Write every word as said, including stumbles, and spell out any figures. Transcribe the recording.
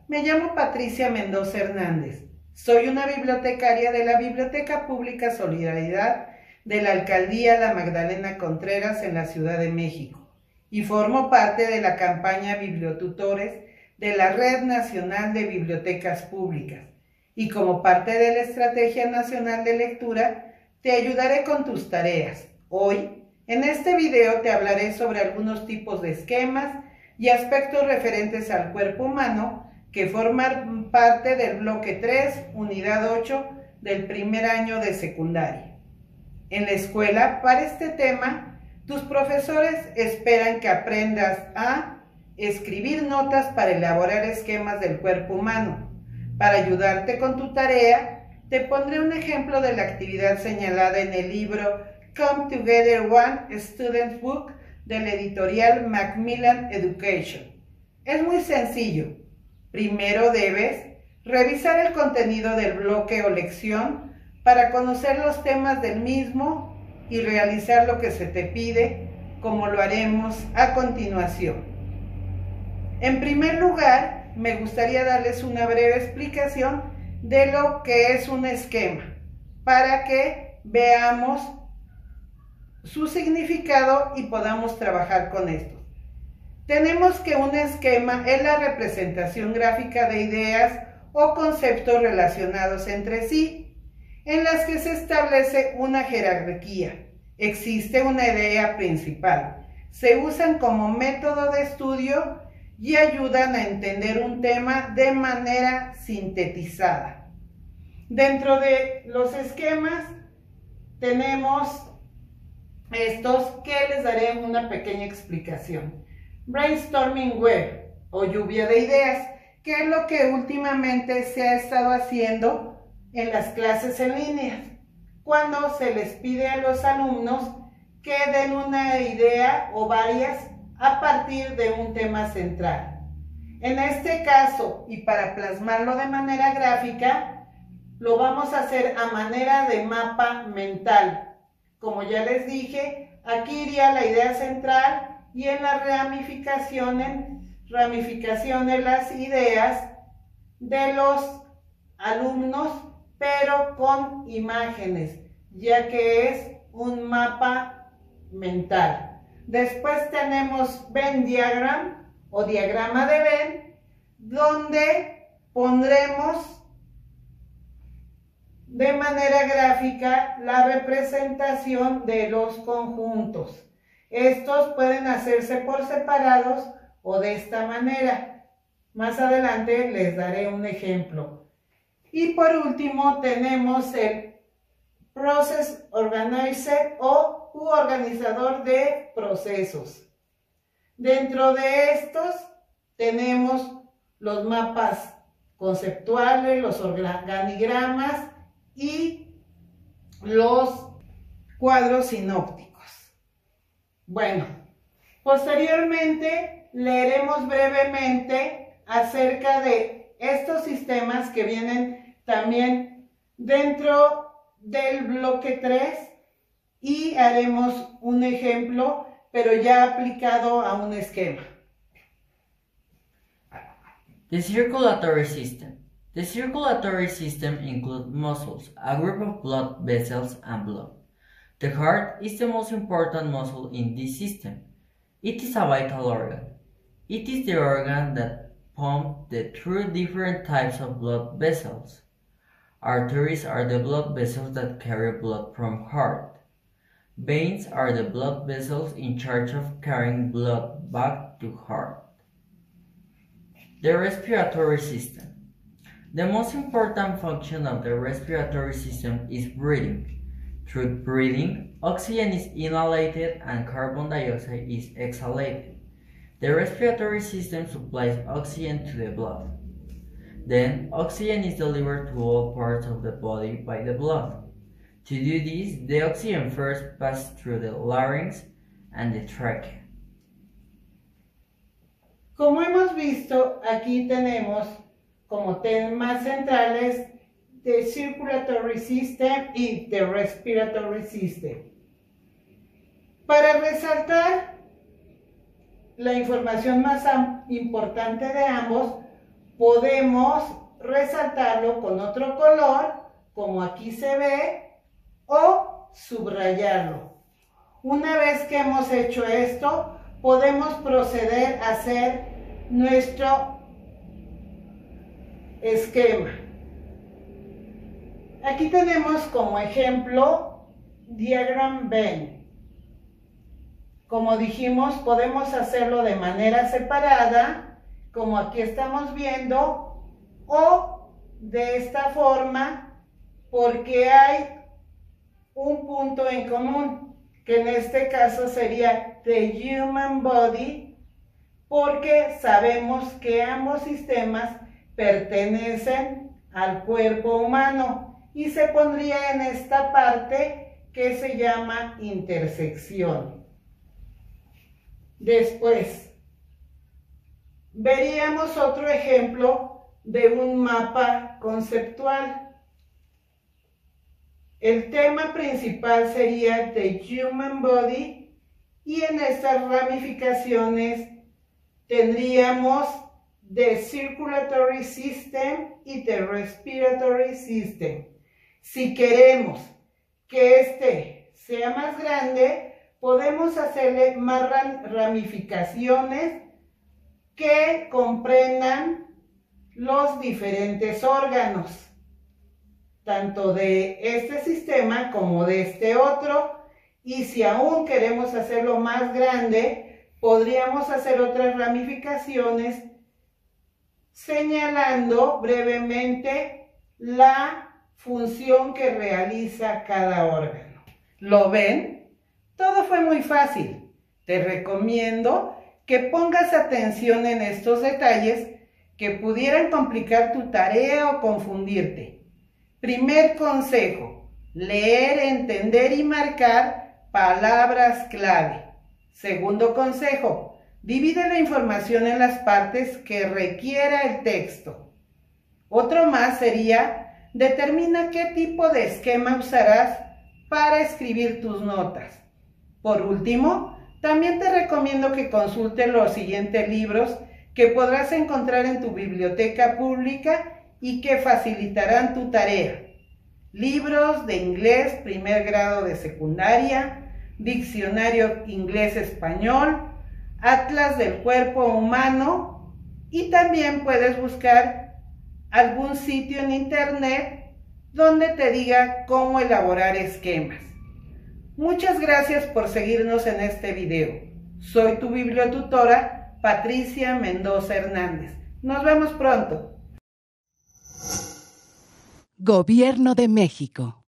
Me llamo Patricia Mendoza Hernández. Soy una bibliotecaria de la Biblioteca Pública Solidaridad de la Alcaldía La Magdalena Contreras en la Ciudad de México y formo parte de la campaña Bibliotutores de la Red Nacional de Bibliotecas Públicas. Y como parte de la Estrategia Nacional de Lectura, te ayudaré con tus tareas. Hoy, en este video te hablaré sobre algunos tipos de esquemas y aspectos referentes al cuerpo humano que forman parte del bloque tres, unidad ocho del primer año de secundaria. En la escuela, para este tema, tus profesores esperan que aprendas a escribir notas para elaborar esquemas del cuerpo humano. Para ayudarte con tu tarea, te pondré un ejemplo de la actividad señalada en el libro Come Together One Student's Book de la editorial Macmillan Education. Es muy sencillo. Primero debes revisar el contenido del bloque o lección para conocer los temas del mismo y realizar lo que se te pide, como lo haremos a continuación. En primer lugar, me gustaría darles una breve explicación de lo que es un esquema, para que veamos su significado y podamos trabajar con esto. Tenemos que un esquema es la representación gráfica de ideas o conceptos relacionados entre sí, en las que se establece una jerarquía. Existe una idea principal. Se usan como método de estudio y ayudan a entender un tema de manera sintetizada. Dentro de los esquemas tenemos estos que les daré una pequeña explicación. Brainstorming Web o lluvia de ideas, que es lo que últimamente se ha estado haciendo en las clases en línea, cuando se les pide a los alumnos que den una idea o varias a partir de un tema central. En este caso, y para plasmarlo de manera gráfica, lo vamos a hacer a manera de mapa mental. Como ya les dije, aquí iría la idea central y en las ramificaciones, ramificaciones las ideas de los alumnos, pero con imágenes, ya que es un mapa mental. Después tenemos Venn diagram o diagrama de Venn, donde pondremos de manera gráfica la representación de los conjuntos. Estos pueden hacerse por separados o de esta manera. Más adelante les daré un ejemplo. Y por último tenemos el Process Organizer o u organizador de procesos. Dentro de estos tenemos los mapas conceptuales, los organigramas y los cuadros sinópticos. Bueno, posteriormente leeremos brevemente acerca de estos sistemas que vienen también dentro del bloque tres y haremos un ejemplo, pero ya aplicado a un esquema. The circulatory system. The circulatory system includes muscles, a group of blood vessels and blood. The heart is the most important muscle in this system. It is a vital organ. It is the organ that pumps the through different types of blood vessels. Arteries are the blood vessels that carry blood from heart. Veins are the blood vessels in charge of carrying blood back to heart. The respiratory system. The most important function of the respiratory system is breathing. Through breathing, oxygen is inhaled and carbon dioxide is exhaled. The respiratory system supplies oxygen to the blood. Then, oxygen is delivered to all parts of the body by the blood. To do this, the oxygen first passes through the larynx and the trachea. Como hemos visto, aquí tenemos como temas centrales the circulatory system y the respiratory system. Para resaltar la información más importante de ambos, podemos resaltarlo con otro color, como aquí se ve, o subrayarlo. Una vez que hemos hecho esto, podemos proceder a hacer nuestro esquema. Aquí tenemos como ejemplo Diagram Venn. Como dijimos, podemos hacerlo de manera separada, como aquí estamos viendo, o de esta forma, porque hay un punto en común, que en este caso sería the human body, porque sabemos que ambos sistemas pertenecen al cuerpo humano y se pondría en esta parte que se llama intersección. Después, veríamos otro ejemplo de un mapa conceptual. El tema principal sería The Human Body y en estas ramificaciones tendríamos The Circulatory System y The Respiratory System. Si queremos que este sea más grande, podemos hacerle más ramificaciones que comprendan los diferentes órganos, tanto de este sistema como de este otro, y si aún queremos hacerlo más grande, podríamos hacer otras ramificaciones señalando brevemente la función que realiza cada órgano. ¿Lo ven? Todo fue muy fácil. Te recomiendo que pongas atención en estos detalles que pudieran complicar tu tarea o confundirte. Primer consejo: leer, entender y marcar palabras clave. Segundo consejo: divide la información en las partes que requiera el texto. Otro más sería: determina qué tipo de esquema usarás para escribir tus notas. Por último, también te recomiendo que consultes los siguientes libros que podrás encontrar en tu biblioteca pública y que facilitarán tu tarea. Libros de inglés primer grado de secundaria, diccionario inglés-español, atlas del cuerpo humano, y también puedes buscar algún sitio en internet donde te diga cómo elaborar esquemas. Muchas gracias por seguirnos en este video. Soy tu bibliotutora, Patricia Mendoza Hernández. Nos vemos pronto. Gobierno de México.